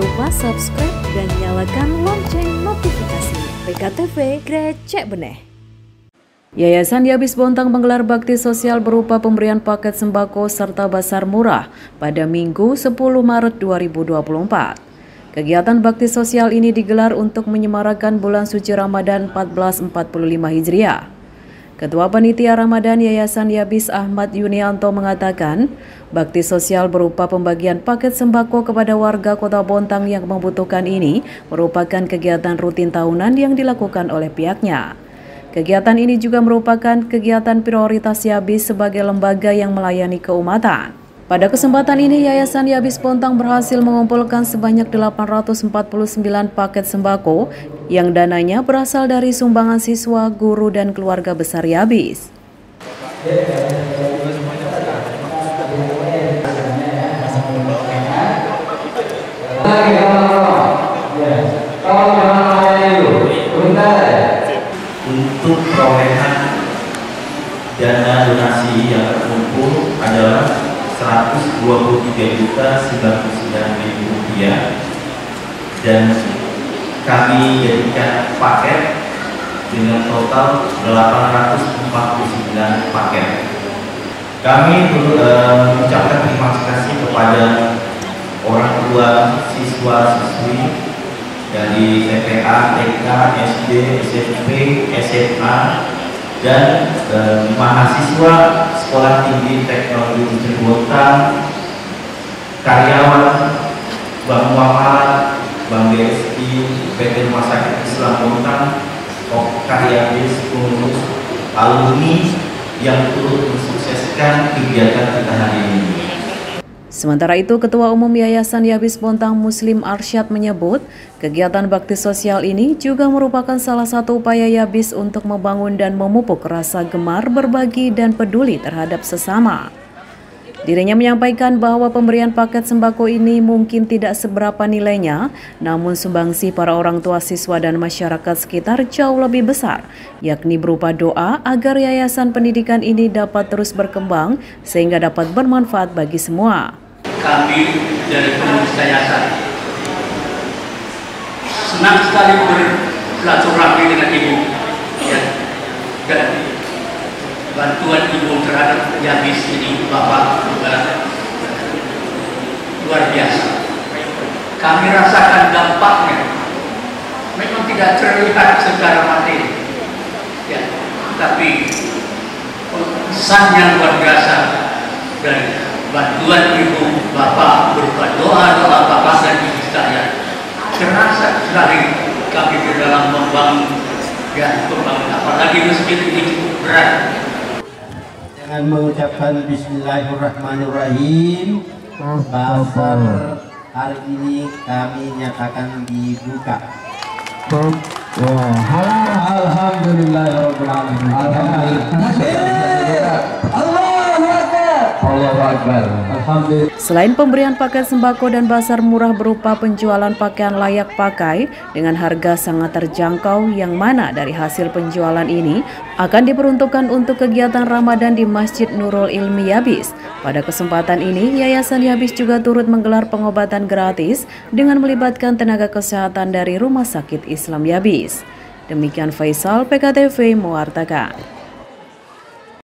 lupa subscribe dan nyalakan lonceng notifikasi. PKTV Grecek Beneh. Yayasan Yabis Bontang menggelar bakti sosial berupa pemberian paket sembako serta basar murah pada Minggu 10 Maret 2024. Kegiatan bakti sosial ini digelar untuk menyemarakan bulan suci Ramadan 1445 Hijriah. Ketua Panitia Ramadan Yayasan Yabis Ahmad Yunianto mengatakan, bakti sosial berupa pembagian paket sembako kepada warga Kota Bontang yang membutuhkan ini merupakan kegiatan rutin tahunan yang dilakukan oleh pihaknya. Kegiatan ini juga merupakan kegiatan prioritas Yabis sebagai lembaga yang melayani keumatan. Pada kesempatan ini, Yayasan Yabis Bontang berhasil mengumpulkan sebanyak 849 paket sembako yang dananya berasal dari sumbangan siswa, guru, dan keluarga besar Yabis. Untuk perolehan dana donasi yang terkumpul adalah Rp123.099.000 dan kami jadikan paket dengan total 849 paket. Kami mengucapkan terima kasih kepada orang tua siswa-siswi dari TPA, TK, SD, SMP, SMA, dan mahasiswa Sekolah Tinggi Teknologi Industri Bontang, karyawan Bank Muamalah, Bank BSI, PT Rumah Sakit Islam Bontang, Yabis, pengurus, alumni yang turut mensukseskan kegiatan kita hari ini. Sementara itu, Ketua Umum Yayasan Yabis Bontang Muslim Arsyad menyebut, kegiatan bakti sosial ini juga merupakan salah satu upaya Yabis untuk membangun dan memupuk rasa gemar berbagi dan peduli terhadap sesama. Dirinya menyampaikan bahwa pemberian paket sembako ini mungkin tidak seberapa nilainya, namun sumbangsi para orang tua siswa dan masyarakat sekitar jauh lebih besar, yakni berupa doa agar yayasan pendidikan ini dapat terus berkembang sehingga dapat bermanfaat bagi semua. Kami dari pengurus yayasan senang sekali bersilaturahmi dengan ibu, ya, dan bantuan ibu terhadap Yabis ini Bapak luar biasa. Kami rasakan dampaknya, memang tidak terlihat secara materi, ya, tapi pesannya luar biasa dari bantuan ibu Bapak berupa doa-doa Bapak dan ibu saya. Terasa sekali kami di dalam membangun, ya, pembangunan, apalagi masjid ini cukup berat. Dengan mengucapkan Bismillahirrahmanirrahim, pasar hari ini kami nyatakan dibuka. Alhamdulillahirobbilalamin. Selain pemberian paket sembako dan basar murah berupa penjualan pakaian layak pakai dengan harga sangat terjangkau, yang mana dari hasil penjualan ini akan diperuntukkan untuk kegiatan Ramadan di Masjid Nurul Ilmi Yabis. Pada kesempatan ini, Yayasan Yabis juga turut menggelar pengobatan gratis dengan melibatkan tenaga kesehatan dari Rumah Sakit Islam Yabis. Demikian Faisal, PKTV mewartakan.